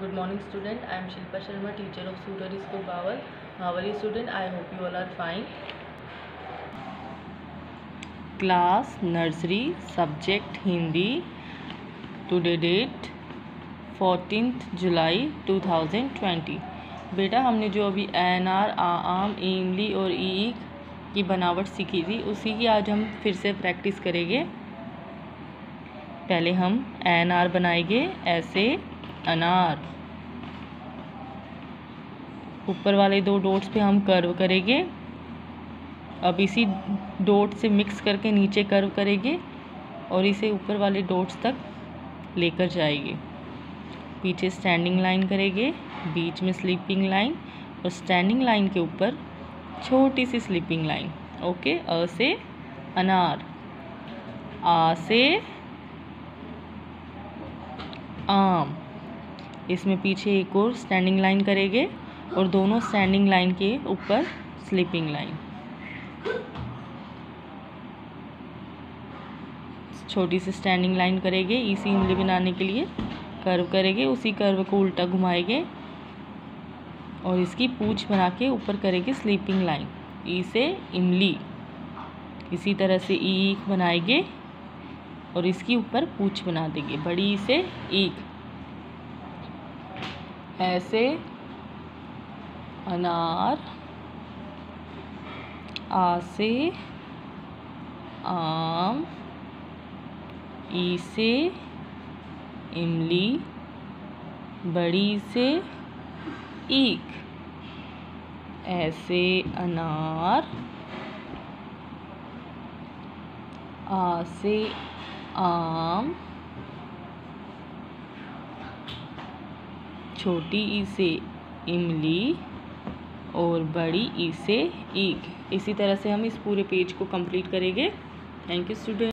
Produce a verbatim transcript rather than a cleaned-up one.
Good morning student. I am Shilpa Sharma, teacher of Surari School Bawal. How are you student? I hope you all are fine. Class Nursery, Subject Hindi. Today date fourteenth July two thousand twenty. बेटा हमने जो अभी N R, आ आम, इमली और ई की बनावट सीखी थी उसी की आज हम फिर से प्रैक्टिस करेंगे। पहले हम एन आर बनाएंगे ऐसे अनार, ऊपर वाले दो डॉट्स पे हम कर्व करेंगे। अब इसी डॉट से मिक्स करके नीचे कर्व करेंगे और इसे ऊपर वाले डॉट्स तक लेकर जाएंगे। पीछे स्टैंडिंग लाइन करेंगे, बीच में स्लीपिंग लाइन और स्टैंडिंग लाइन के ऊपर छोटी सी स्लीपिंग लाइन। ओके, अ से अनार, आ से आम, इसमें पीछे एक और स्टैंडिंग लाइन करेंगे और दोनों स्टैंडिंग लाइन के ऊपर स्लीपिंग लाइन। छोटी सी स्टैंडिंग लाइन करेंगे इसी इमली बनाने के लिए, कर्व करेंगे, उसी कर्व को उल्टा घुमाएंगे और इसकी पूंछ बना के ऊपर करेंगे स्लीपिंग लाइन। ई से इमली, इसी तरह से ई बनाएंगे और इसकी ऊपर पूंछ बना देंगे बड़ी ई से ईख। ऐसे अनार, आ से आम, ई से इमली, बड़ी से ईख। ऐसे अनार, आ से आम, छोटी ई से इमली और बड़ी ई से ईख। इसी तरह से हम इस पूरे पेज को कंप्लीट करेंगे। Thank you student.